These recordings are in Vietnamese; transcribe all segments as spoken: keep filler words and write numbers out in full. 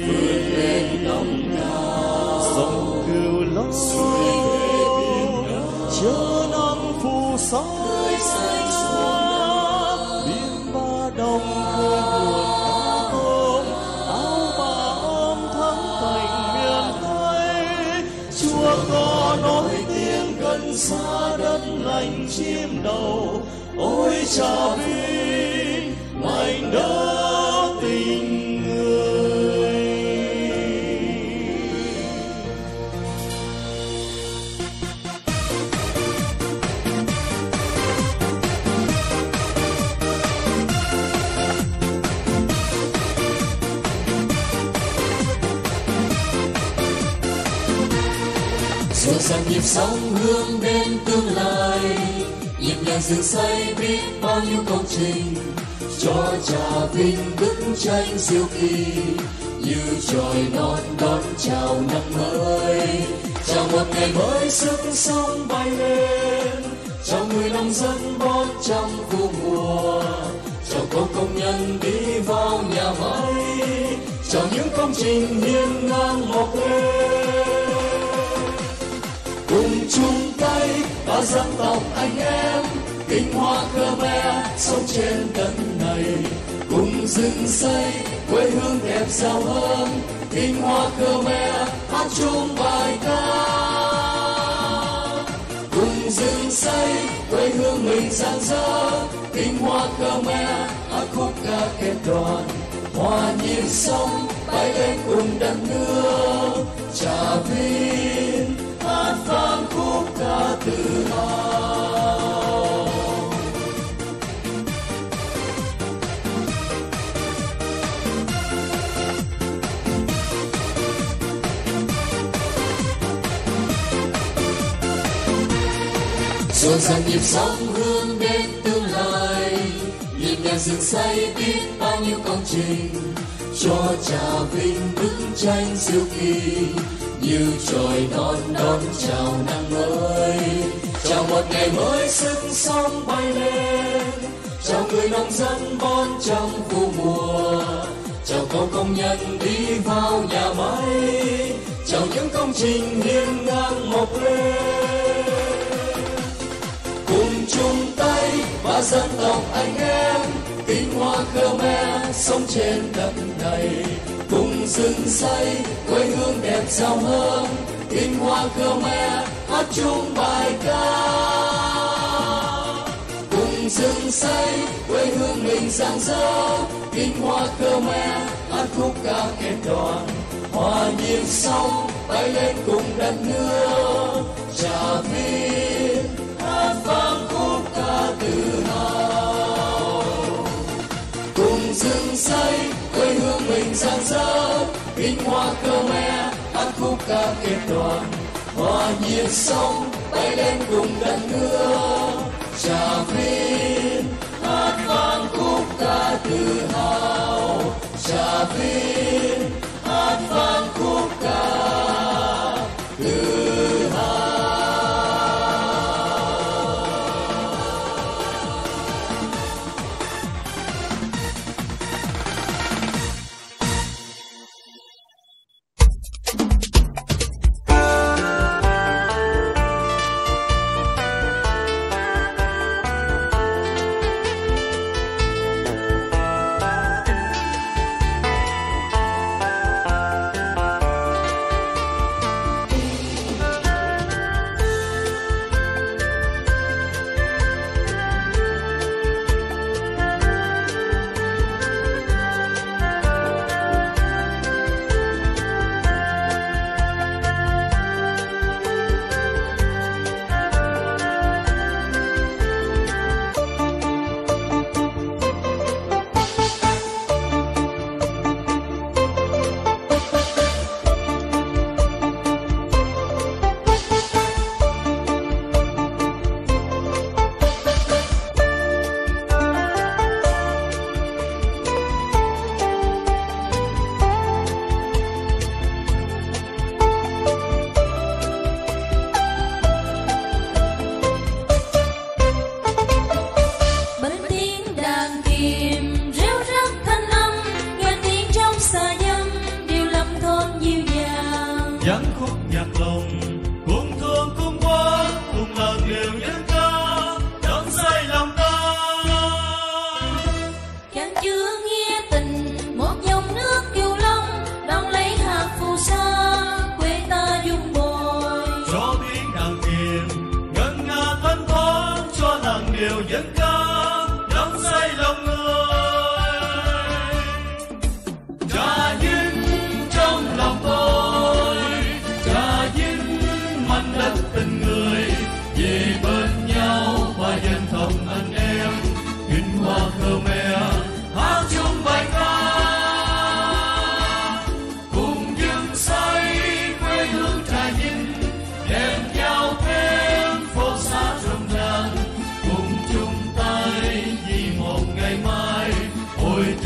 vươn lên đồng cao. Sông Cửu Long chớ nắng phù sa, biên ba đông khơi nguồn cá tôm, áo bà ôm thắm cảnh miền Tây. Chúa có nói tiếng gần xa, đất lành chim đầu, ôi Trà Vinh mảnh đất tình người. Xuân sang nhịp sóng hướng đến tương lai, nhịp nhàng rừng xây biết bao nhiêu công trình, cho Trà Vinh bức tranh diệu kỳ như trời non đón chào năm mới. Chào một ngày mới sức sống bay lên, chào người nông dân bón trong vụ mùa, chào cô công nhân đi vào nhà máy, chào những công trình hiên ngang mọc lên. Cùng chung tay ba dân tộc anh em, Kinh Hoa Khmer sống trên đất này, cùng dựng xây quê hương đẹp giàu hơn. Kinh Hoa Khmer hát chung bài ca, cùng dựng xây quê hương mình rạng rỡ. Kinh Hoa Khmer hát khúc ca kết đoàn, hòa nhịp sống bay lên cùng đất nước. Trà Vinh hát vang khúc ca tự hào. Xuân sang nhịp sống hướng đến tương lai, nhịp nhàng rừng xây biết bao nhiêu công trình, cho Trà Vinh bức tranh diệu kỳ như trời non đón chào năm mới. Chào một ngày mới sức sống bay lên, chào người nông dân bón trong vụ mùa, chào cô công nhân đi vào nhà máy, chào những công trình hiên ngang mọc lên. Cùng chung tay ba dân tộc anh em, Kinh Hoa Khmer sống trên đất này, cùng dựng xây quê hương đẹp giàu hơn. Kinh Hoa Khmer hát chung bài ca, cùng dựng xây quê hương mình rạng rỡ. Kinh Hoa Khmer hát khúc ca kết đoàn, hòa nhịp sống bay lên cùng đất nước. Trà Vinh hát vang khúc ca tự hào, cùng dựng xây quê hương mình rạng rỡ. Kinh Hoa Khmer hát khúc ca kết đoàn, hòa nhịp sống bay lên cùng đất nước. Trà Vinh hát vang khúc ca tự hào, Trà Vinh hát vang khúc ca tự hào.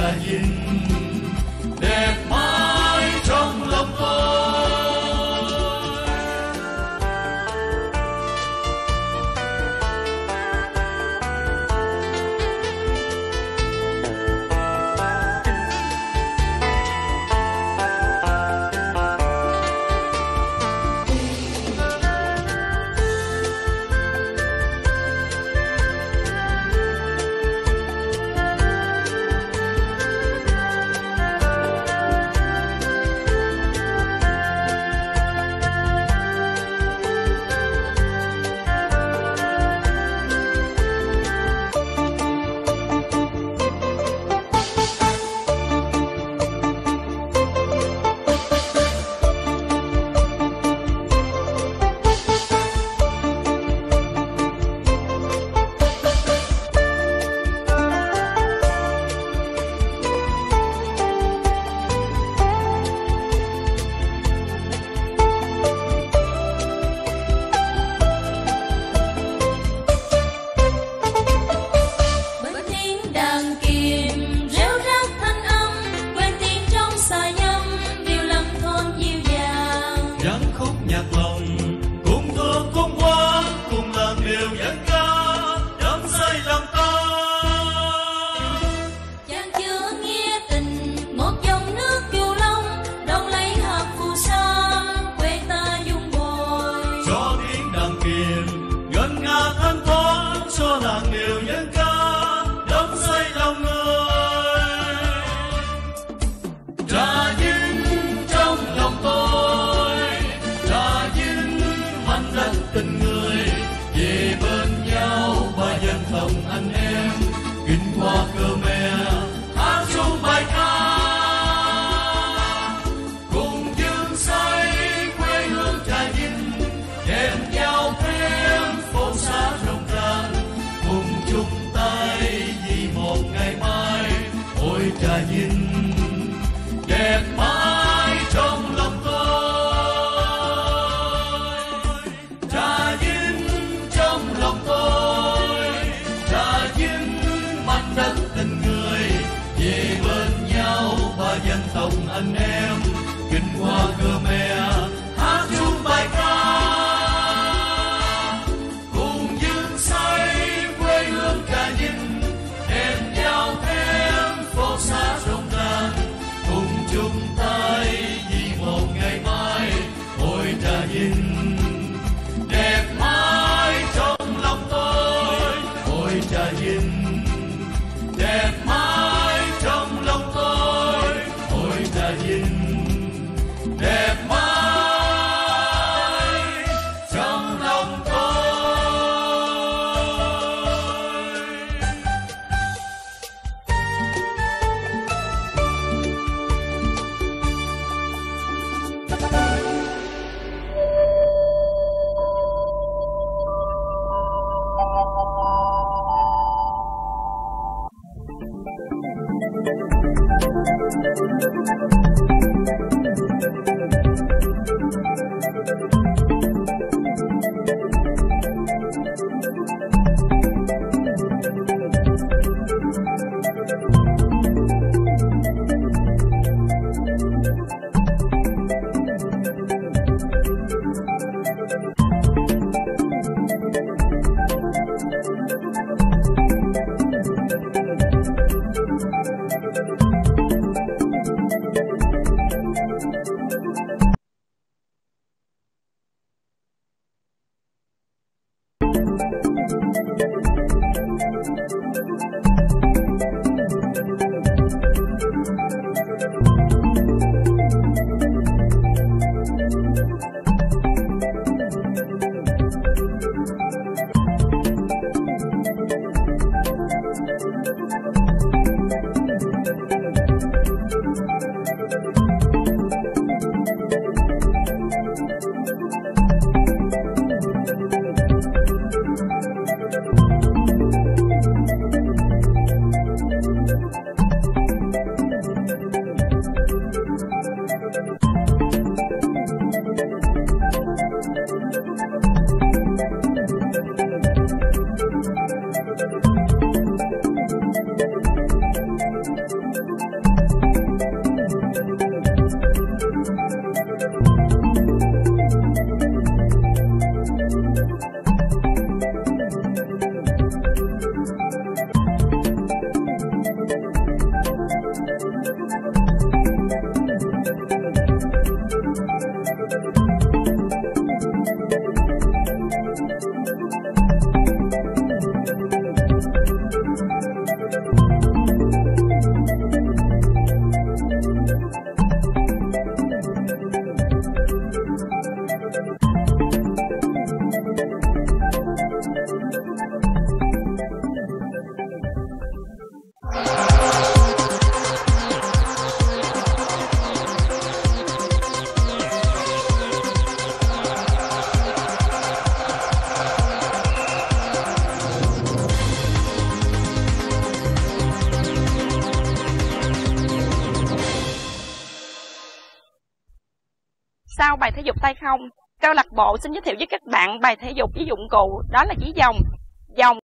Trà Vinh đẹp mãi trong lòng tôi. Trà Vinh đẹp mãi trong lòng tôi. Trà Vinh trong lòng tôi, Trà Vinh mảnh đất tình người, về bên nhau ba dân tộc anh em, kinh hoa Khmer hát chung bài ca, cùng dương say quê hương Trà Vinh đem giao thêm phố xa rộn ràng, cùng chung tay vì một ngày mai. Ôi Trà Vinh đẹp mãi trong lòng tôi, ôi Trà Vinh đẹp mãi trong lòng tôi, ôi Trà Vinh đẹp sau bài thể dục tay không, câu lạc bộ xin giới thiệu với các bạn bài thể dục với dụng cụ đó là chỉ vòng. Vòng